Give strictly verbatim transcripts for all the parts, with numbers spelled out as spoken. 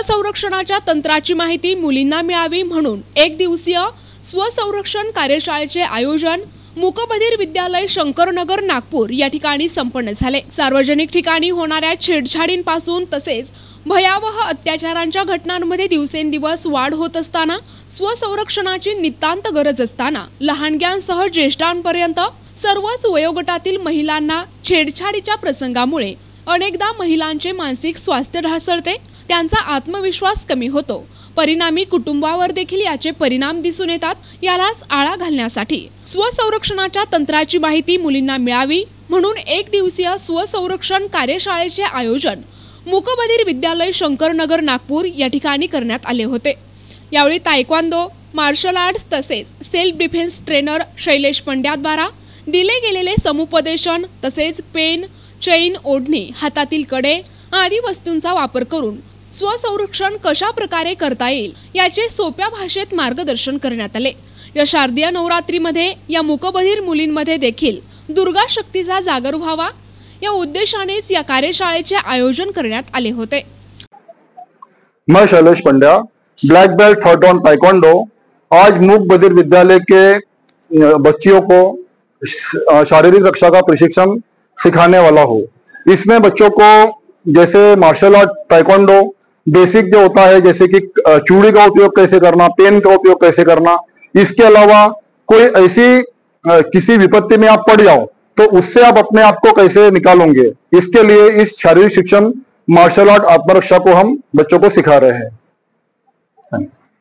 स्वसंरक्षणाच्या तंत्राची माहिती मुलींना मिळावी म्हणून एक दिवसीय स्वसंरक्षण कार्यशाळेचे आयोजन मूकबधिर विद्यालय शंकरनगर नागपूर या ठिकाणी संपन्न झाले। सार्वजनिक ठिकाणी होणाऱ्या छेडछाडींपासून तसेच भयावह अत्याचारांच्या घटनांमध्ये दिवसेंदिवस वाढ होत असताना स्वसंरक्षणाची नितांत गरज असताना लहानग्यांसह ज्येष्ठांपर्यंत सर्वच वयोगटातील महिलांना छेडछाडीच्या प्रसंगामुळे अनेकदा महिलांचे मानसिक स्वास्थ्य ढासळते, त्यांचा आत्मविश्वास कमी होतो, परिणामी कुटुंबावर देखील याचे परिणाम दिसून येतात। यालाच आळा घालण्यासाठी स्वसंरक्षणाच्या तंत्राची माहिती मुलींना मिळावी म्हणून एक दिवसीय स्वसंरक्षण कार्यशाळेचे आयोजन मूकबधिर विद्यालय शंकरनगर नागपूर या ठिकाणी करण्यात आले होते। यावेळी तायक्वांदो, मार्शल आर्ट्स तसेच सेल्फ डिफेन्स ट्रेनर शैलेश पंड्याद्वारा दिले गेलेले समुपदेशन तसेच पेन, चैन, ओढणी, हातातील कडे आदी वस्तूंचा वापर करून स्वसंरक्षण कशा प्रकारे करता येईल याचे सोप्या भाषेत मार्गदर्शन करण्यात आले। या शारदीय नवरात्रीमध्ये या मूकबधिर मुलींमध्ये देखील दुर्गा शक्तीचा जागर व्हावा या उद्देशानेच या कार्यशाळेचे आयोजन करण्यात आले होते। मैं Shailesh Pandya, black belt third on taekwondo, आज मूकबधिर विद्यालय के बच्चियों को शारीरिक रक्षा का प्रशिक्षण सिखाने वाला हूँ। इसमें बच्चों को जैसे मार्शल आर्ट, ताइक्वांडो बेसिक जो होता है, जैसे कि चूड़ी का उपयोग कैसे करना, पेन का उपयोग कैसे करना, इसके अलावा कोई ऐसी किसी विपत्ति में आप पड़ जाओ तो उससे आप अपने आप को कैसे निकालोगे, इसके लिए इस शारीरिक शिक्षण मार्शल आर्ट आत्मरक्षा को हम बच्चों को सिखा रहे हैं।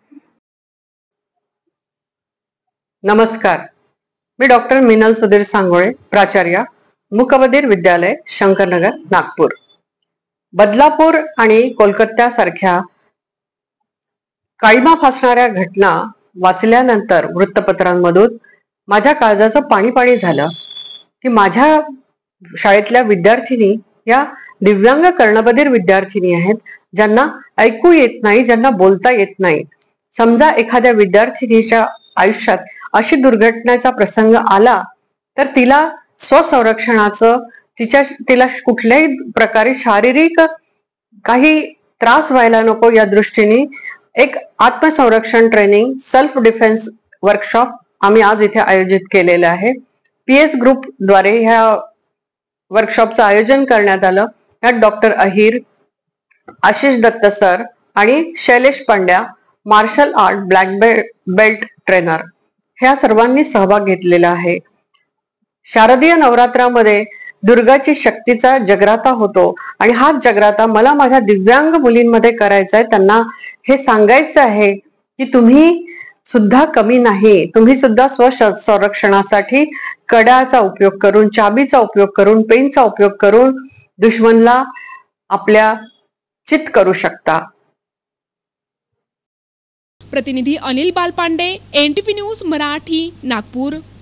नमस्कार, मी डॉक्टर मीनल सुधीर सांगोळे, प्राचार्य, मूकबधिर विद्यालय शंकरनगर नागपूर। बदलापूर आणि कोलकात्यासारख्या काळीमा फासणाऱ्या घटना वाचल्यानंतर वृत्तपत्रांमधून माझ्या काळजाचं पाणी पाणी झालं की माझ्या शाळेतल्या विद्यार्थिनी या दिव्यांग कर्णबधिर विद्यार्थिनी आहेत, ज्यांना ऐकू येत नाही, ज्यांना बोलता येत नाही। समजा एखाद्या विद्यार्थिनीच्या आयुष्यात अशी दुर्घटनेचा प्रसंग आला तर तिला स्वसंरक्षणाचं तिच्या तिला कुठल्याही प्रकारे शारीरिक काही त्रास व्हायला नको या दृष्टीने एक आत्मसंरक्षण ट्रेनिंग सेल्फ डिफेन्स वर्कशॉप आम्ही आज इथे आयोजित केलेलं आहे। पीएस ग्रुप द्वारे ह्या वर्कशॉपचं आयोजन करण्यात आलं। यात डॉक्टर अहिर, आशिष दत्त सर आणि Shailesh Pandya, martial art black belt trainer, ह्या सर्वांनी सहभाग घेतलेला आहे। शारदीय नवरात्रामध्ये दुर्गाची शक्तीचा जगराता होतो आणि हा जगराता मला माझ्या दिव्यांग मुलींमध्ये करायचा आहे। त्यांना हे सांगायचं आहे की तुम्ही सुद्धा कमी नाही, तुम्ही सुद्धा स्वसंरक्षणासाठी कड्याचा उपयोग करून, चाबीचा उपयोग करून, पेनचा उपयोग करून दुश्मनला आपल्या चित करू शकता। प्रतिनिधी अनिल बालपांडे, एनटीव्ही न्यूज मराठी, नागपूर।